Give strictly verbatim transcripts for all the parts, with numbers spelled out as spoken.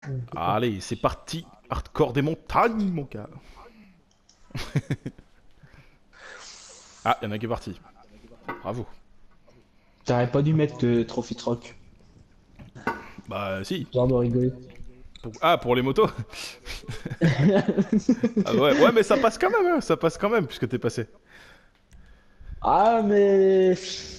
Allez, c'est parti. Hardcore des montagnes, mon gars. Ah, y'en a qui est parti. Bravo. T'aurais pas dû mettre euh, Trophy Truck. Bah, si. Genre de rigoler. Pour- Ah, pour les motos. Ah, ouais, ouais, mais ça passe quand même, hein. Ça passe quand même, puisque t'es passé. Ah, mais.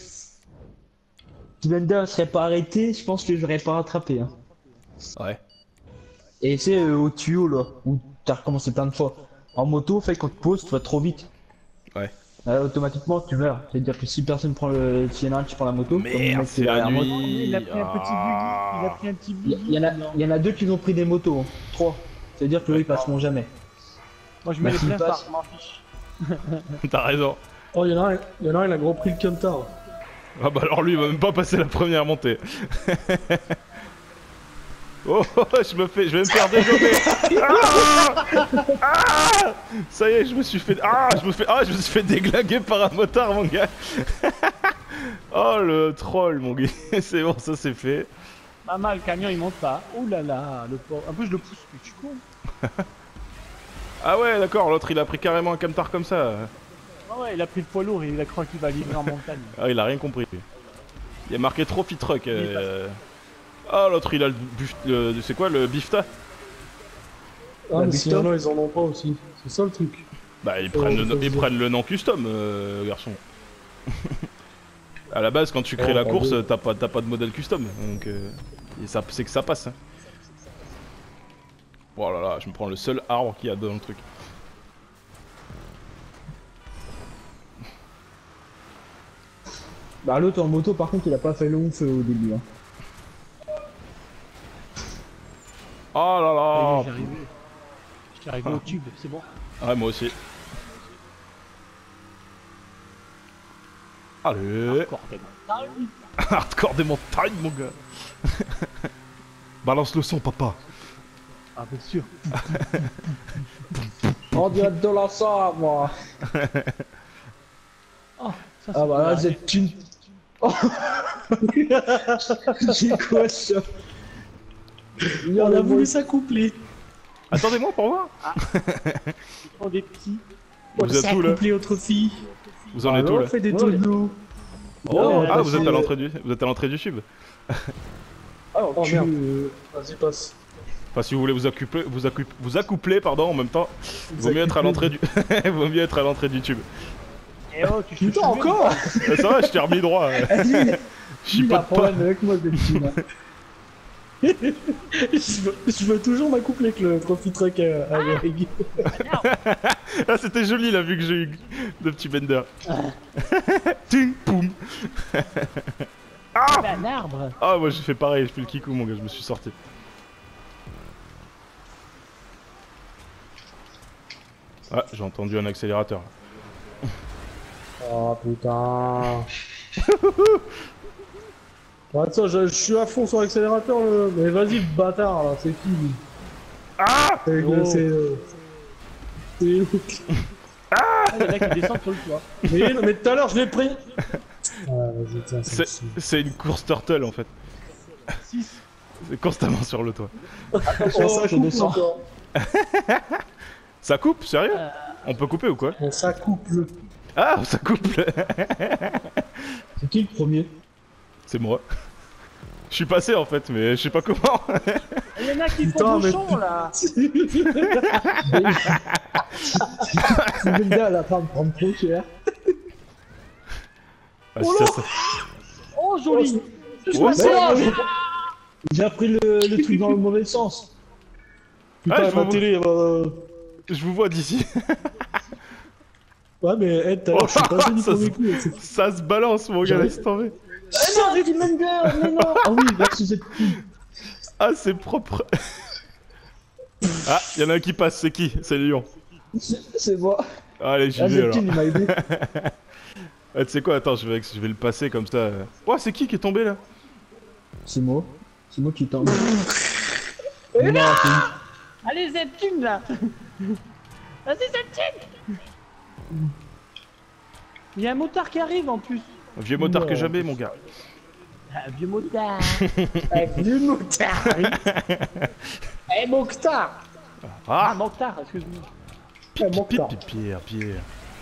Si Bender serait pas arrêté, je pense que je l'aurais pas rattrapé. Hein. Ouais. Et c'est euh, au tuyau là, où t'as recommencé plein de fois. En moto, fait qu'on te pose, tu vas trop vite. Ouais. Euh, automatiquement, tu meurs. C'est-à-dire que si personne prend le. S'il y en a un qui prend la moto, comme le Merde, mec qui c'est est la derrière moi, nuit. Il a pris un petit buggy. Il a pris un petit il y, buggy. il y en a, il y en a deux qui ont pris des motos. Hein. Trois. C'est-à-dire que eux, ils passeront jamais. Moi je mets Bah, les s'il pleins passe- phares, je m'en fiche. T'as raison. Oh, il y en a un, il y en a un, il a gros pris le Camtar. Ah bah alors lui, il va même pas passer la première montée. Oh, oh, je me fais, je vais me faire dégommer. Ah, ah, ça y est, je me suis fait, ah, je me fais, ah, je me suis fait déglinguer par un motard, mon gars. Oh le troll, mon gars. C'est bon, ça c'est fait. Pas mal, le camion il monte pas. Ouh là là, le pauvre. Un peu je le pousse, mais je suis con. Ah ouais, d'accord, l'autre il a pris carrément un camtar comme ça. Ah ouais, il a pris le poids lourd et il a cru qu'il va livrer en montagne. Ah, il a rien compris. Il y a marqué Trophy Truck. Euh... Ah, l'autre il a le buff, le- c'est quoi le bifta? Ah, La mais s'il y en Bifta. a, ils en ont pas aussi. C'est ça le truc. Bah ils Oh, prennent, le, ça se ils voit. prennent le nom custom, euh, garçon. À la base, quand tu crées Oh, la bravo. course, t'as pas, t'as pas de modèle custom, donc euh, et ça, c'est que ça passe. Hein. Oh là là, je me prends le seul arbre qu'il y a dans le truc. Bah, l'autre en moto, par contre, il a pas fait long feu au début. Hein. Oh là là. J'y arrivé. J'y arrivé au tube, c'est bon. Ouais, moi aussi. Allez. Encore des montagnes. Hardcore des montagnes, mon gars. Balance le son, papa. Ah bien sûr. On dirait de la ça, moi. Oh, ça c'est Ah bah là, cool, c'est une... Oh. C'est quoi ça? On a voulu s'accoupler. Attendez-moi pour voir. ils font des petits. Vous êtes où là? S'accoupler autre fille. Vous en êtes où Alors, là? on fait des Ouais. tonneaux. Oh, Ouais, ah, bah, vous êtes c'est- à l'entrée du, vous êtes à l'entrée du tube. Oh, Oh tu- merde. Vas-y, passe. Enfin, si vous voulez vous accoupler, vous accoupler, vous accoupler, pardon, en même temps, vaut mieux être à accoupler. l'entrée du, vaut mieux être à l'entrée du tube. Et oh, tu Putain, te souviens, encore? Euh, Ça va, je t'ai remis droit. euh. Lui, Je suis il a pas un de pas. problème avec moi, ce petit là. je, veux, je veux toujours m'accoupler avec le Trophy Truck à, à Greg. Ah, c'était joli là, vu que j'ai eu de petits benders. Ting, poum. Ah, un arbre. Ah, moi j'ai fait pareil, je fais le kikou, mon gars, je me suis sorti. Ah, j'ai entendu un accélérateur. Oh putain. Bon, attends, je, je suis à fond sur l'accélérateur, le- mais vas-y, le bâtard, là, c'est qui lui? Ah C'est Oh. c'est, euh, c'est- Ah, il y en a qui descendent sur le toit. mais, mais tout à l'heure, je l'ai pris. Ah, vas-y, tiens, ça me C'est saoule. c'est une course turtle en fait. six. C'est constamment sur le toit. Oh, ça, je coupe descends. encore. Ça coupe, sérieux? Euh, On peut couper ou quoi? Oh, ça coupe le. Ah, ça coupe. C'est qui le premier? C'est moi. Je suis passé en fait, mais je sais pas comment. Il y en a qui Putain, font mais- bouchon là. C'est Bender, elle a pas me prendre trop cher. Ah, si ça, ça- Oh, joli. Ouais, Mais non, j'ai- J'ai appris le, le truc dans le mauvais sens. Ah, Putain, je ma vous- télé, elle va. Je vous vois d'ici. Ouais, mais hey, tout à l'heure, je suis passé du Ça premier se- coup. c'est- Ça se balance, mon gars, J'arrive. laisse tomber. Mais non, Eddie Bender, mais non. Ah oui, merci cette fille. Ah, c'est propre. Ah, y'en a un qui passe, c'est qui? C'est Lyon. C'est c'est moi. Allez, j'y Ah, vais alors. Zeptine, il m'a aidé. Ah, tu sais quoi, attends, je vais, je vais le passer comme ça. Oh, c'est qui qui est tombé là? C'est moi. C'est moi qui t'en. Non, c'est Allez, Zeptune là. Vas-y, Zeptune. Il y a un motard qui arrive en plus. Vieux motard que Non. jamais, mon gars. Ah, vieux motard. avec du motard. Eh, Mokhtar. Ah, Ah Mokhtar, excuse-moi. Eh, Mokhtar. Pipi, Pierre, Pierre.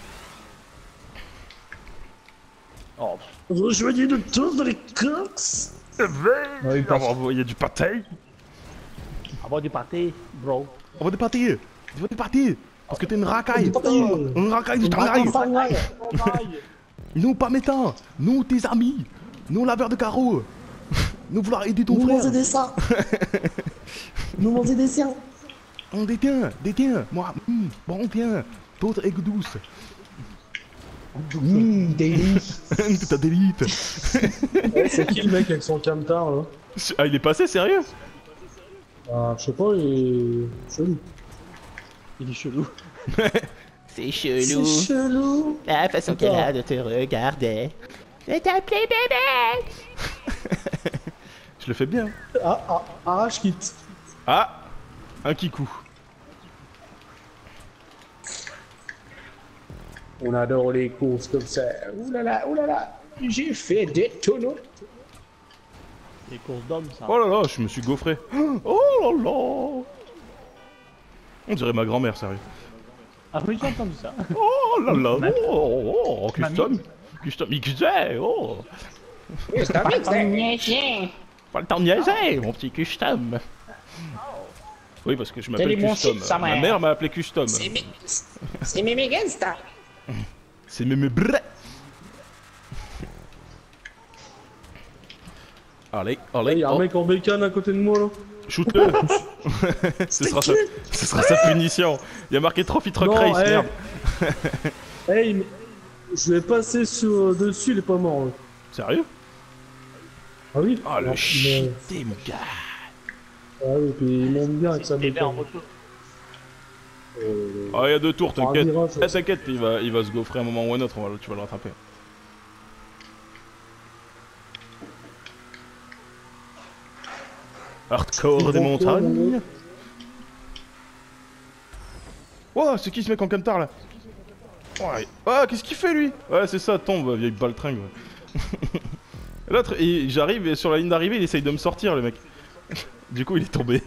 Oh, Rejoignez le tour de les cox. Ouais, il On passe. va envoyer du pâté. avoir du pâté, bro. On va du pâté. On va du pâté. Parce que t'es une racaille. Pâté. Une racaille du travail. Pâté. Nous pas métants. Nous tes amis. Nous laveurs de carreaux. Nous vouloir aider ton Nous frère. mangez des seins. Nous mangez des siens. On détient, détient. Moi, hum, bon tiens. D'autres aigues douces. Mmh, daily. T'as d'élite. Eh, c'est qui le mec avec son camtar là? Ah, il est passé, sérieux? Ah, je sais pas, il est chelou. Il est chelou. C'est chelou. chelou. La façon qu'elle a de te regarder. Je t'appelais bébé. Je le fais bien. Ah, ah, arrache quitte. Ah, un kikou. On adore les courses comme ça. Ouh là là, ouh là là. J'ai fait des tonneaux. Les courses d'hommes, ça. Oh là là, je me suis gaufré. Oh là là. On dirait ma grand-mère, sérieux. Ah oui, j'ai entendu ça. Oh là là. Ma- Oh, oh, oh, Mamie. custom. Custom X J, oh. Pas le temps de niaiser, mon petit custom. Oui, parce que je m'appelle Salut, mon Custom. shit, sa Ma mère. mère m'a appelé Custom. C'est Mémé Gangsta. C'est mémé brrr. Allez, Il allez, y a un oh, mec en bécane à côté de moi là. shoot-le. ce, sera sa... ce sera sa punition. Il y a marqué Trophy Truck Non, Race, eh. merde. Hey, il- je l'ai passé sur dessus, il est pas mort. là. Sérieux? Ah oui? Ah, le Non, shit, mais- mon gars. Ah oui, puis il monte bien avec sa Les verts en bécane. moto. Euh, Ah, il y a deux tours, Un t'inquiète. virage, Eh, t'inquiète, il va, il va se gaufrer un moment ou un autre, on va, tu vas le rattraper. Hardcore des montagnes. Oh, c'est qui ce mec en camtar là? Ouais. Ah, qu'est-ce qu'il fait lui? Ouais, c'est ça, tombe, vieille baltringue. ouais. L'autre, il- j'arrive et sur la ligne d'arrivée, il essaye de me sortir, le mec. Du coup, il est tombé.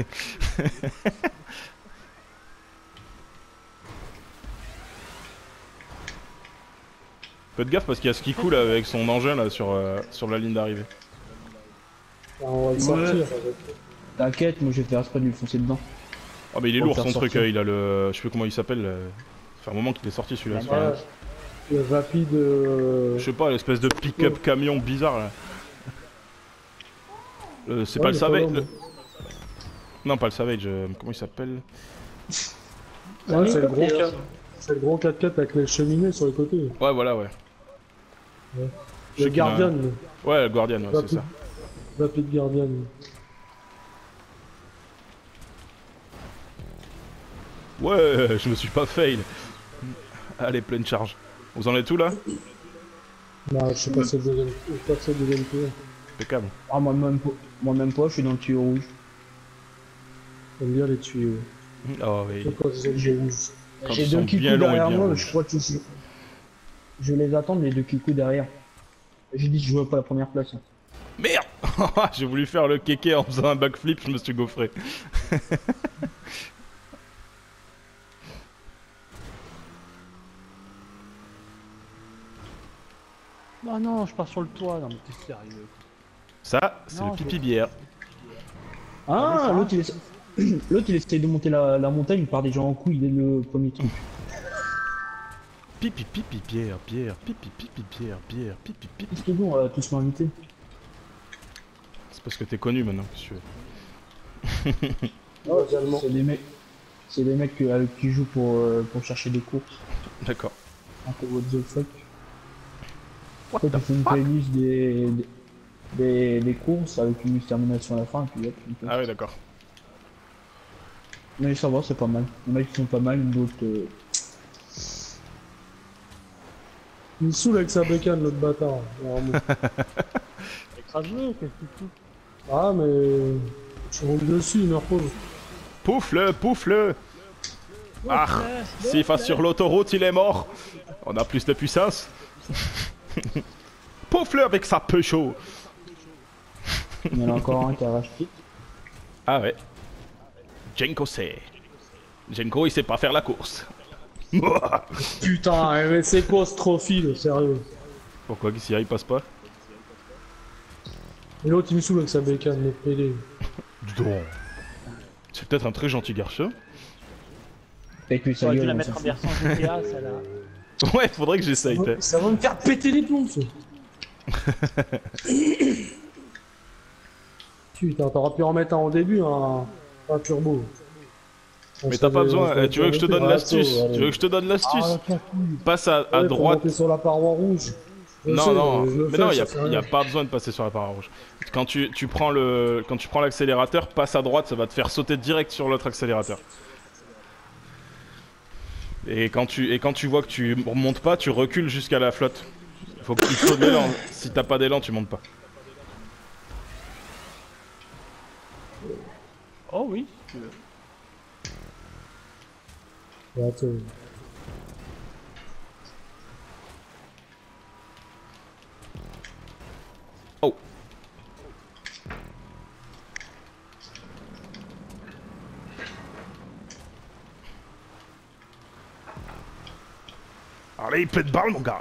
Faites gaffe parce qu'il y a ce qui coule avec son engin là sur, euh, sur la ligne d'arrivée. on va le Ouais. sortir. T'inquiète, moi je vais faire exprès de lui foncer dedans. Oh mais il est Pour lourd le son faire truc, sortir. euh, il a le... Je sais plus comment il s'appelle. euh, Ça fait un moment qu'il est sorti celui-là. c'est Ouais. pas- Ouais. Le rapide. euh, Je sais pas, l'espèce de pick-up camion bizarre là. Euh, c'est Ouais, pas le mais Savage. pas le- Non, pas le Savage, euh, comment il s'appelle? Ouais, c'est le gros quatre- c'est le gros quatre quatre avec les cheminées sur les côtés. Ouais, voilà, ouais. Je Le sais qu'il a un- Guardian. Ouais, le Guardian, ouais, c'est Rapide. ça. Rapide Guardian. Ouais, je me suis pas fail. Allez, pleine charge. Vous en êtes où là? Non, je sais pas si c'est le deuxième. Je sais pas si c'est le deuxième tour. Impeccable. Ah, moi même pas, moi même pas, je suis dans le tuyau rouge. J'aime bien les tuyaux. Oh oui. C'est quoi ces jeux rouges? Quand J'ai ils deux sont kikous bien longs et derrière bien moi, rouges. je crois que je... je vais les attendre les deux kikous derrière. J'ai dit que je jouais pas la première place. hein. Merde. J'ai voulu faire le kéké en faisant un backflip, je me suis gaufré. Oh non, je pars sur le toit. Non, mais t'es sérieux. Ça, c'est Non, le je- pipi bière. Ah, ça. l'autre il, essa- l'autre, il essaye de monter la, la montagne, il part déjà en couille dès le premier truc. Pipi pipi bière, bière, pipi pipi bière, bière, pipi pipi. Qu'est-ce que bon, euh, tous m'inviter? C'est parce que t'es connu maintenant, qu'est-ce que tu veux. Oh, également. C'est des mecs, c'est des mecs euh, qui jouent pour, euh, pour chercher des courses. D'accord. Un peu what the fuck. What Toi, the tu fais une fuck? playlist des, des, des, des courses avec une termination à la fin, et puis hop, tu peux- Ah oui, d'accord. Mais ça va, c'est pas mal. Il y en a qui sont pas mal, d'autres. Euh... Il me saoule avec sa bécane, l'autre bâtard. vraiment. Écrase-le, qu'est-ce que tu fous? Ah, mais. Je roule dessus, il me repose. Pouf-le, pouf-le. Ah, s'il passe sur l'autoroute, il est mort. On a plus de puissance. Pouf-le avec sa Peugeot. Il y en a encore un qui arrache tout. Ah ouais. Jenko sait. Jenko, il sait pas faire la course. Putain, mais c'est quoi ce trophy, là, sérieux? Pourquoi qu'ici il passe pas? Et l'autre il me saoule avec sa bécane, le pédé. Dis donc. C'est peut-être un très gentil garçon. Avec lui, ça J'aurais dû gueule, la on mettre s'en en version G T A, celle-là. Ouais, faudrait que j'essaye. Ça va- Ça va me faire péter les plombs, ça. Putain, t'aurais pu en mettre un au début, un, un turbo. On Mais t'as pas savait- besoin, on eh, tu veux que je te donne savait- l'astuce? Ah, Tu veux que je te donne l'astuce? Ah, la couille. Passe à, à Ouais, faut droite. monter sur la paroi rouge. Je Non, sais, non, je le mais fais, non, ça il fait n'y a, rien. a pas besoin de passer sur la paroi rouge. Quand tu, tu prends le, quand tu prends l'accélérateur, passe à droite, ça va te faire sauter direct sur l'autre accélérateur. Et quand tu, et quand tu vois que tu remontes pas, tu recules jusqu'à la flotte. Il faut que tu sautes d'élan. Si t'as pas d'élan, tu montes pas. Oh oui, si tu veux. Ouais, attends. Oh. Allez, plein de balles, mon gars.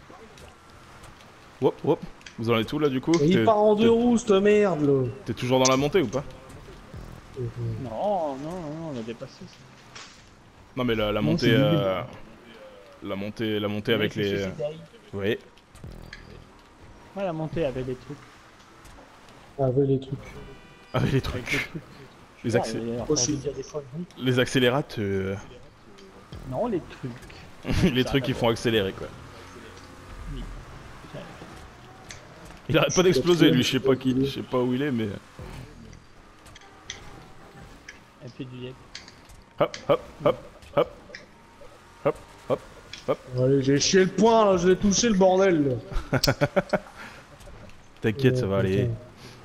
Hop, hop. Vous en êtes où là du coup? Et il T'es- part en t'es- deux roues, cette merde, là. T'es toujours dans la montée ou pas? Non, non, non, on a dépassé ça. Non mais la, la Non, montée, c'est euh, la montée, la montée avec Ouais, c'est les. chez Cidaï. Oui. Ouais, la montée avait des trucs. Avec les trucs. Avec les Avec trucs. des trucs. Les, Ah, accé- et alors, Aussi. on dit des fois, oui. les accélérateurs. Non, les trucs. les Ça, trucs qui d'abord. font accélérer quoi. Oui. Il arrête pas d'exploser lui, je sais pas qui, je sais pas où il est mais. Elle fait du yep. Hop, hop, hop, hop. Hop, hop, hop. Allez, j'ai chié le point, là, je l'ai touché, le bordel, là. T'inquiète, ça va Ouais, aller. putain.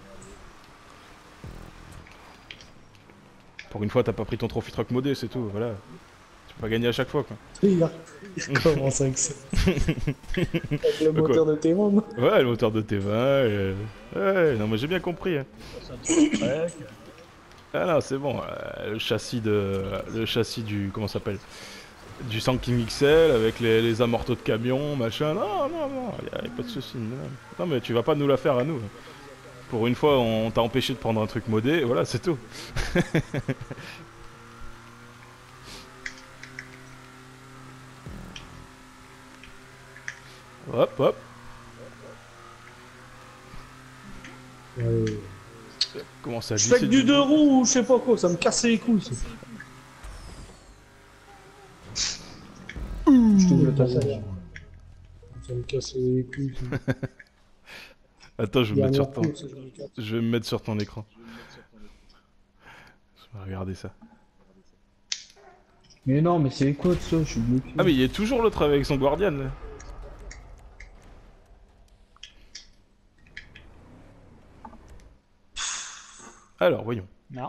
Pour une fois, t'as pas pris ton trophy truck modé, c'est tout, voilà. Tu peux pas gagner à chaque fois quoi. Il a- il commence avec ça. Avec le quoi moteur de T vingt. Ouais, le moteur de T vingt. euh, Ouais, non mais j'ai bien compris. Hein. Ça, c'est un truc. Ah non, c'est bon. euh, le châssis de, le châssis du, comment ça s'appelle, du cent King X L avec les, les amortos de camion, machin. Non, non, non, y a, y a pas de souci. Non. non mais tu vas pas nous la faire à nous. Pour une fois, on t'a empêché de prendre un truc modé, voilà, c'est tout. Hop, hop. Ouais. Comment ça Je glisser fais que du deux roues ou je sais pas quoi, ça me casse les couilles, ça. Je te dis le passage. Ça me casse les couilles. ça. Attends, je vais me mettre sur ton... Dernière course, je me casse. Je vais me mettre sur ton écran. Je vais regarder ça. Mais non, mais c'est quoi de ça? Je suis bloqué. Ah mais il y a toujours l'autre avec son Guardian là. Alors, voyons. Non.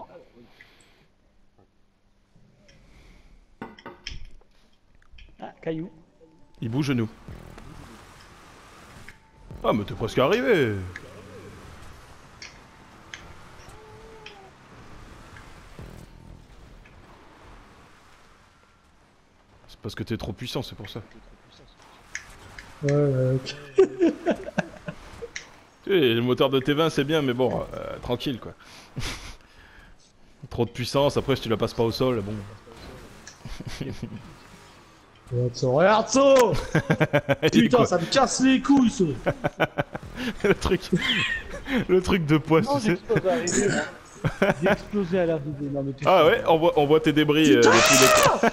Ah, caillou. Il bouge nous. Ah mais t'es presque arrivé. C'est parce que t'es trop puissant, c'est pour ça. Ouais, ouais, ok. Tu sais, le moteur de T vingt c'est bien, mais bon, euh, tranquille quoi. Trop de puissance, après si tu la passes pas au sol, bon. Regarde ça, regarde ça. Il est Putain, quoi ça me casse les couilles, ça. le truc, le truc de poids, Non, tu sais. j'ai explosé à l'arrivée. moi. J'ai explosé à l'arrivée. Non, mais t'es Ah sûr. ouais, on voit, on voit tes débris euh, depuis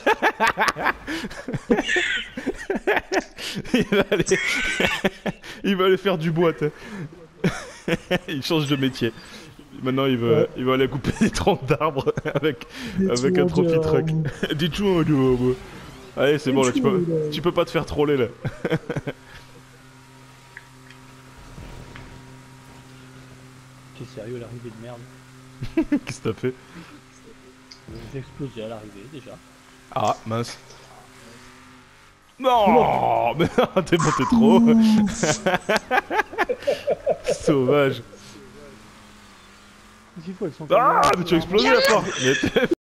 les... il, va aller... il va aller faire du bois, t'sais. Il change de métier. Maintenant, il veut, Ouais. il va aller couper des troncs d'arbres avec, Des avec un troncs trophy d'arbres. truck. Dis tout, hein, du- Allez, c'est bon, là, tu peux, tu peux pas te faire troller, là. T'es sérieux, l'arrivée de merde. Qu'est-ce que t'as fait? J'ai explosé à l'arrivée déjà. Ah, mince. Non, mais non, t'es monté trop. Sauvage. Qu'est-ce qu'il faut, elles sont Ah, comme- mais tu as explosé la porte. Mais t'es-